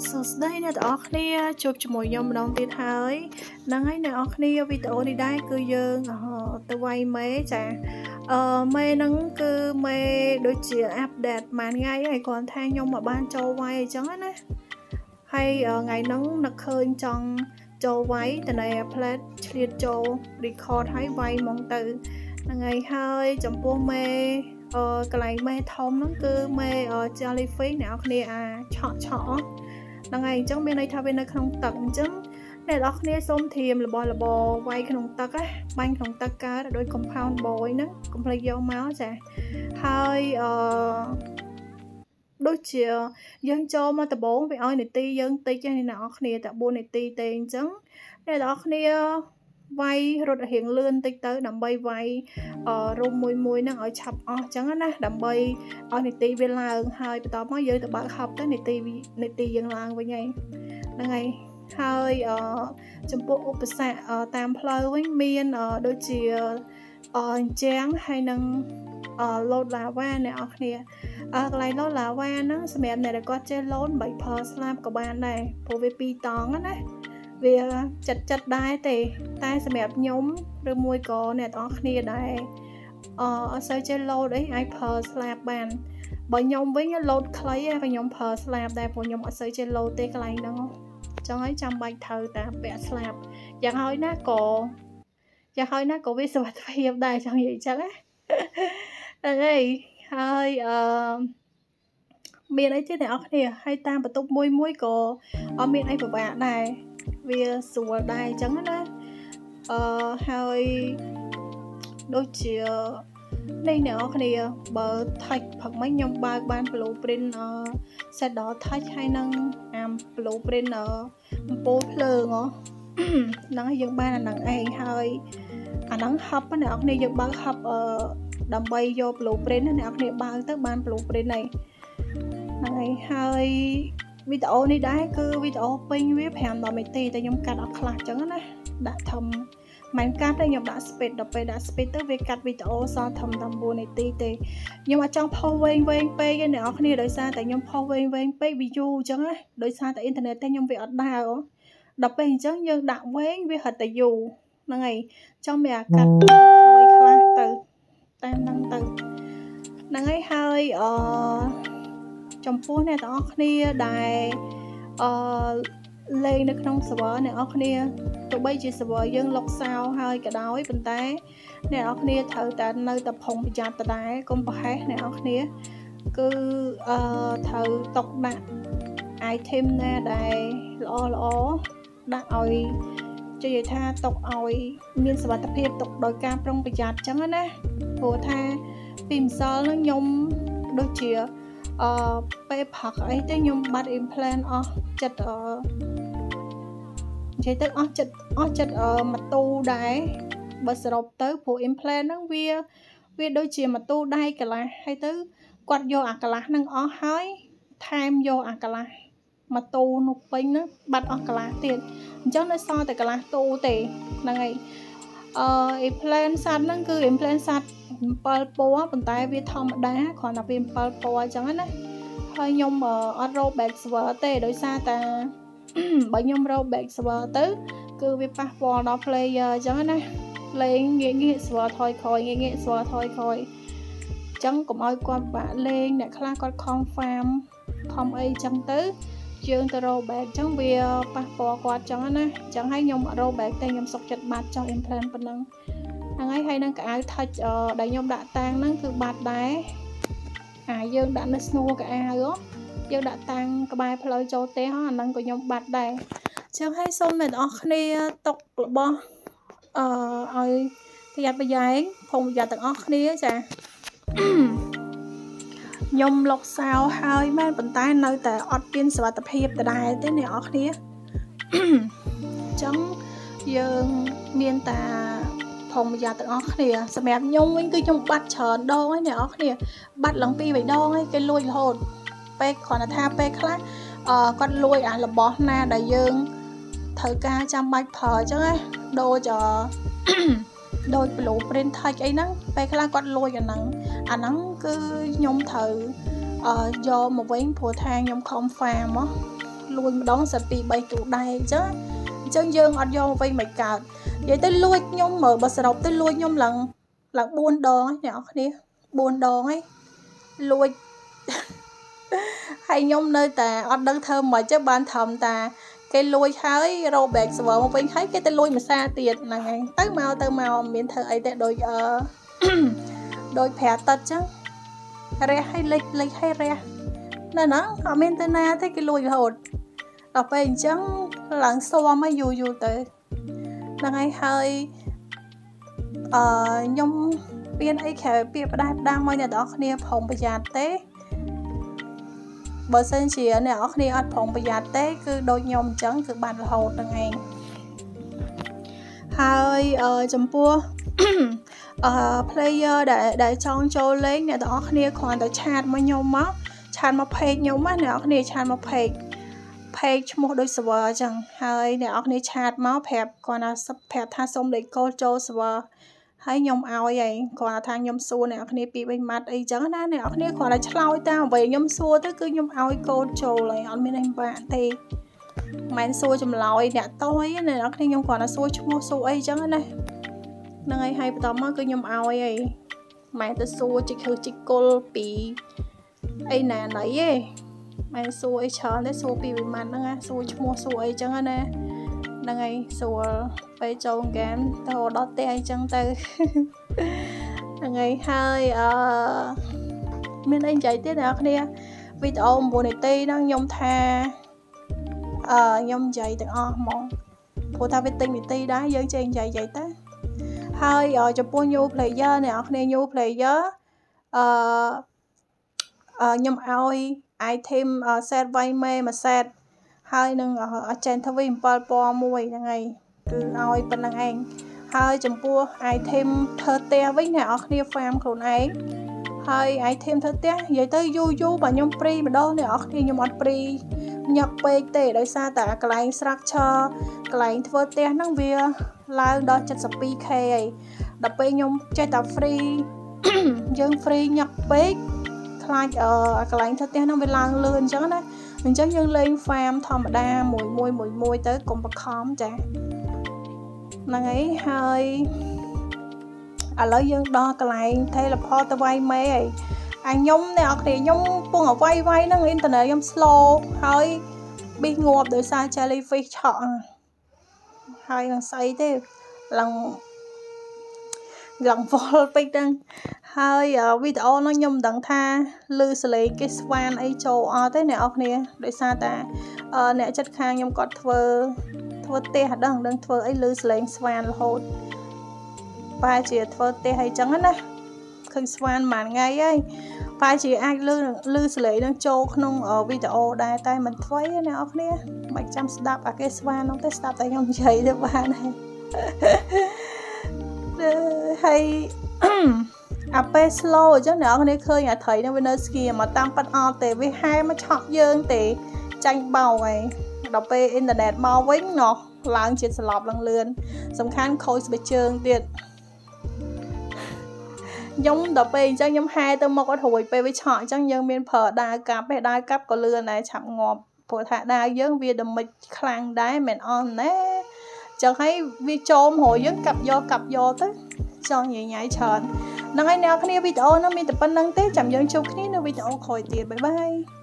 សួស្តីអ្នកទាំងអស់គ្នាជួបជាមួយខ្ញុំម្ដងទៀតហើយហ្នឹងហើយអ្នកទាំងអស់គ្នាវីដេអូនេះដែរគឺយើងទៅវាយមេចាមេហ្នឹងគឺមេដូចជាអាប់ដេតមួយថ្ងៃហើយគ្រាន់តែខ្ញុំមកបានចូលវាយអញ្ចឹងណាហើយថ្ងៃហ្នឹងនឹកឃើញចង់ចូលវាយតែនៅ plate ឆ្លៀតចូល record ហើយវាយហ្មងទៅហ្នឹងហើយចំពោះមេកន្លែងមេធំហ្នឹងគឺមេ jellyfish អ្នកនរគ្នាឆក់ហ្នឹងហើយអញ្ចឹងមានន័យថាវានៅក្នុងទឹកអញ្ចឹងអ្នកនរគ្នាសូមធៀមរបស់វាយក្នុងទឹកណាបាញ់ក្នុងទឹកកើតដោយ compound boy ហ្នឹងកុំភ្លេចយកមកចាហើយដូចជាយើងចូលមកដំបូងវាឲ្យនាទីយើងតិចហ្នឹងអ្នកនរគ្នាតែ4នាទីទេអញ្ចឹងអ្នកនរគ្នាវាយរត់រៀងលឿនតិចទៅដើម្បីវាយរុំមួយហ្នឹងឲ្យឆាប់អស់អញ្ចឹងណាដើម្បីឲ្យនាទីវាឡើងហើយបន្តមកយើងទៅបើកហប់ទៅនាទីយើងឡើងវិញហ្នឹងហើយហើយចំពោះឧបសគ្គតាមផ្លូវវិញមានដូចជាជាងហើយនឹងលោតឡាវ៉ាអ្នកនរគ្នាកន្លែងលោតឡាវ៉ាហ្នឹងសម្រាប់អ្នកដែលគាត់ចេះលោត3ផលស្លាប់ក៏បានដែរព្រោះវា2តង់ណាវាចិត្តដែរទេតែសម្រាប់ខ្ញុំឬមួយក៏អ្នកទាំងអស់គ្នាដែរអត់សូវចេះលោតអីអាចប្រើស្លាបបានបើខ្ញុំវិញលោតខ្លីក៏ខ្ញុំប្រើស្លាបដែរព្រោះខ្ញុំអត់សូវចេះលោតទេកន្លែងហ្នឹងអញ្ចឹងហើយចាំបាច់ត្រូវតែពាក់ស្លាបយ៉ាងហើយណាក៏វាសុវត្ថិភាពដែរចង់និយាយអញ្ចឹងណាហ្នឹងហើយមានអីទៀតអ្នកនរគ្នាហើយតាមបន្ទប់មួយក៏អត់មានអីពិបាកដែរវាស្រួលដែរអញ្ចឹងណាហើយដូចជានេះអ្នកនរគ្នាបើ touch ផឹកមិញខ្ញុំបើកបាន blueprint shadow touch ហើយនឹងblueprint អំពូលភ្លើងហ្នឹងហើយយើងបានអាហ្នឹងឯងហើយអាហ្នឹង hub អ្នកនរគ្នាយើងបើក hub ដើម្បីយក blueprint អ្នកនរគ្នាបើកទៅបាន blueprint ហ្នឹងហើយវីដេអូនេះដែរគឺវីដេអូពេញវា5 10នាទីតែខ្ញុំកាត់អត់ខ្លះអញ្ចឹងណាដាក់ធំមិនកាត់ទេខ្ញុំដាក់ speed ដល់ពេលដាក់ speed ទៅវាកាត់វីដេអូសល់ធំ9នាទីទេខ្ញុំអត់ចង់ផុសវែងពេកទេអ្នកនរគ្នាដោយសារតែខ្ញុំផុសវែងពេកវាយូរអញ្ចឹងណាដោយសារតែអ៊ីនធឺណិតតែខ្ញុំវាអត់ដើរដល់ពេលអញ្ចឹងយើងដាក់វែងវាហត់តែយូរហ្នឹងហើយចង់មានអាកាត់ខ្លះទៅតាមហ្នឹងទៅហ្នឹងហើយចំពោះអ្នកទាំងអស់គ្នាដែលលេងនៅក្នុង server អ្នកទាំងអស់គ្នាទោះបីជា server យើងលុកសោហើយក៏ដោយប៉ុន្តែអ្នកទាំងអស់គ្នាត្រូវតែនៅតែប្រុងប្រយ័ត្នដដែលកុំប្រហែសអ្នកទាំងអស់គ្នាគឺត្រូវຕົកដាក់ item ណាដែលល្អដាក់ឲ្យនិយាយថាຕົកឲ្យមានសុវត្ថិភាពຕົកដោយការប្រុងប្រយ័ត្នអញ្ចឹងណាព្រោះថាពីម្សិលហ្នឹងខ្ញុំដូចជាពេលផឹកអីទេខ្ញុំបាត់ implant អស់ចិត្តនិយាយទៅអស់ចិត្តម៉ទូដែរបើសរុបទៅព្រោះ implant ហ្នឹងវាដូចជាម៉ទូដៃកន្លះហើយទៅគាត់យកអាកន្លះហ្នឹងអស់ហើយថែមយកអាកន្លះម៉ទូនោះពេញហ្នឹងបាត់អស់កន្លះទៀតអញ្ចឹងនៅសល់តែកន្លះទូទេហ្នឹងហើយimplant សัตว์ហ្នឹងគឺ implant សัตว์7ពណ៌ប៉ុន្តែវាធម្មតាគ្រាន់តែវា7ពណ៌អញ្ចឹងណាហើយខ្ញុំអត់រក back server ទេដោយសារតែបើខ្ញុំរក back server ទៅគឺវាប៉ះពាល់ដល់ player អញ្ចឹងណាលេងងាក server ថយក្រោយងាក server ថយក្រោយអញ្ចឹងកុំឲ្យគាត់បាក់លេងអ្នកខ្លះគាត់ខំ farm ខំអីអញ្ចឹងទៅយើងទៅរក back អញ្ចឹងវាប៉ះពាល់គាត់អញ្ចឹងណាអញ្ចឹងហើយខ្ញុំអត់រក back ទេខ្ញុំសុកចិត្តបាត់ចោល implant ប៉ុណ្ណឹងហ្នឹងហើយនឹងកៅអៅ touch ដែលខ្ញុំដាក់តាំងហ្នឹងគឺបាត់ដែរយើងដាក់នៅស្នូកៅអៅយើងដាក់តាំងក្បែរផ្លូវចូលទេអាហ្នឹងក៏ខ្ញុំបាត់ដែរអញ្ចឹងហើយសូមអ្នកនរអស់គ្នាຕົករបស់ឲ្យប្រយ័ត្នប្រយែងប្រុងប្រយ័ត្នទាំងអស់គ្នាចាខ្ញុំលុកសោហើយមែនប៉ុន្តែនៅតែអត់មានសុវត្ថិភាពដដែលទេអ្នកនរអស់គ្នាអញ្ចឹងយើងមានតែប្រុងប្រយ័ត្នទាំងអស់គ្នាសម្រាប់ខ្ញុំវិញគឺខ្ញុំបាត់ច្រើនដងហើយអ្នកនរគ្នាបាត់ឡើង2 3ដងហើយគេលួចរហូតពេលគ្រាន់តែថាពេលខ្លះគាត់លួចអារបស់ណាដែលយើងត្រូវការចាំបាច់ប្រើអញ្ចឹងណាដូច blueprint touch អីហ្នឹងពេលខ្លះគាត់លួចអាហ្នឹងគឺខ្ញុំត្រូវយកមកវិញព្រោះថាខ្ញុំខំ farm លួចម្ដងសិត2 3ទូដែរអញ្ចឹងយើងអត់យកអ្វីមិនកើតនិយាយទៅលួចខ្ញុំមើលបើសរុបទៅលួចខ្ញុំឡើង4 ដងហ្នឹងអ្នកនរគ្នា4 ដងហ្នឹងលួចហើយខ្ញុំនៅតែអត់ដឹងធ្វើមិនទេបានត្រឹមតាគេលួចហើយរោ back server មកវិញហើយគេទៅលួចមួយសារទៀតហ្នឹងហើយទៅមកមានធ្វើអីទេដូចដូចប្រាតិតចឹងរះឲ្យលេចឲ្យរះនៅហ្នឹងអត់មានទៅណាទេគេលួចរហូតដល់ពេលអញ្ចឹងឡើងស៊ាំឲ្យយូរទៅហ្នឹងហើយខ្ញុំមានអីក្រៅពីផ្ដាំមកអ្នកនរគ្នាប្រុងប្រយ័ត្នទេបើសិនជាអ្នកនរគ្នាអត់ប្រុងប្រយ័ត្នទេគឺដូចខ្ញុំអញ្ចឹងគឺបាត់រហូតហ្នឹងឯងហើយចំពោះplayer ដែលចង់ចូលលេងអ្នកនរគ្នាគ្រាន់តែឆាតមកខ្ញុំមកឆាតមក page ខ្ញុំណាអ្នកនរគ្នាឆាតមក page ឈ្មោះដូច server អញ្ចឹងហើយអ្នកនរគ្នាឆាតមកប្រាប់គាត់ថាសូមលេខកូដចូល server ហើយខ្ញុំឲ្យហើយគាត់ថាខ្ញុំសួរអ្នកនរគ្នាពី3ម៉ាត់អីចឹងណាអ្នកនរគ្នាគ្រាន់តែឆ្លើយតាមអ្វីខ្ញុំសួរទៅគឺខ្ញុំឲ្យកូដចូលហើយអត់មានអីបាក់ទេមិនសួរចម្លើយអ្នកតយអ្នកនរគ្នាខ្ញុំគ្រាន់តែសួរឈ្មោះសួរអីចឹងណាហ្នឹងហើយបន្តមកគឺខ្ញុំឲ្យហើយមិនទៅសួរជីគល់ពីអីណាណៃទេមិនសួរអីច្រើនទេសួរពីវិមានហ្នឹងណាសួរឈ្មោះសួរអីចឹងណាហ្នឹងហើយសួរពេលចូលហ្គេមទៅដល់ផ្ទះអីចឹងទៅហ្នឹងហើយមានអីនិយាយទៀតអ្នកគ្នាវីដេអូ9នាទីហ្នឹងខ្ញុំថាខ្ញុំនិយាយទាំងអស់ហ្មងព្រោះថាវាតិចនាទីដែរយើងចេះនិយាយទៅហើយចំពោះ new player អ្នកគ្នា new player ខ្ញុំឲ្យ item set វៃមេមួយ set ហើយនឹងagent ធ្វើ7 ពណ៌មួយហ្នឹងហើយគឺឲ្យប៉ុណ្្នឹងឯងហើយចំពោះ item ធ្វើផ្ទះវិញអ្នកគ្នា farm ខ្លួនឯងហើយ item ធ្វើផ្ទះនិយាយទៅយូរបើខ្ញុំព្រីម្ដងអ្នកគ្នាខ្ញុំអត់ព្រីញឹកពេកទេដោយសារតែកន្លែង structure កន្លែងធ្វើផ្ទះហ្នឹងវាឡើងដល់ 72k ហើយដល់ពេលខ្ញុំចេះតែ free យើង free ញឹកពេកខ្លាចកន្លែងធ្វើផ្ទះហ្នឹងវាឡើងលឿនអញ្ចឹងណាអញ្ចឹងយើងលេង farm ធម្មតាមួយទៅកុំបខំចាហ្នឹងហើយឥឡូវយើងដល់កន្លែង teleport ទៅវាយមេហើយខ្ញុំអ្នកនរគ្នាខ្ញុំពងវាយហ្នឹងអ៊ីនធឺណិតខ្ញុំ slow ហើយប៊ីសងាប់ដោយសារ jellyfish ឆក់ហើយនឹងស្អីទេឡើងវល់ពេកហ្នឹងហើយវីដេអូហ្នឹងខ្ញុំមិនដឹងថាឮសលេងគេស្វានអីចូលអត់ទេអ្នកនរគ្នាដោយសារតែអ្នកចិត្តខាងខ្ញុំគាត់ធ្វើផ្ទះអត់ដឹងធ្វើអីឮសលេងស្វានរហូតប៉ាជាធ្វើផ្ទះអីចឹងណាឃើញស្វានមួយថ្ងៃហើយប៉ាជាអាចឮសលេងនឹងចូលក្នុងវីដេអូដែរតែមិនធ្វើទេអ្នកនរគ្នាមិនចាំស្ដាប់អាគេស្វាននោះទេស្ដាប់តែខ្ញុំនិយាយទៅបានហើយអាពេល slow អញ្ចឹងអ្នកនរគ្នាឃើញអាត្រីនឹងវានៅស្គីមកតាមប៉ាត់អត់ទេវាហែមកឆក់យើងទេចាញ់បោកហើយដល់ពេលអ៊ីនធឺណិតមកវិញណោះឡើងជាតិស្លាប់ឡើងលឿនសំខាន់ខូចស្បែកជើងទៀតខ្ញុំដល់ពេលអញ្ចឹងខ្ញុំហែទៅមុខអត់រួយពេលវាឆក់អញ្ចឹងយើងមានប្រើដាវកាប់ក៏លឿនដែរឆាប់ងាប់ព្រោះថាដាវយើងវាដមិចខ្លាំងដែរមិនអន់ណាចឹងហើយវាចូលមករយើងកាប់យកទៅចង់ញ៉ៃច្រើនហ្នឹងហើយអ្នកគ្នាវីដេអូនោះមានតែប៉ុណ្្នឹងទេចាំយើងជួបគ្នានៅវីដេអូក្រោយទៀតបាយបាយ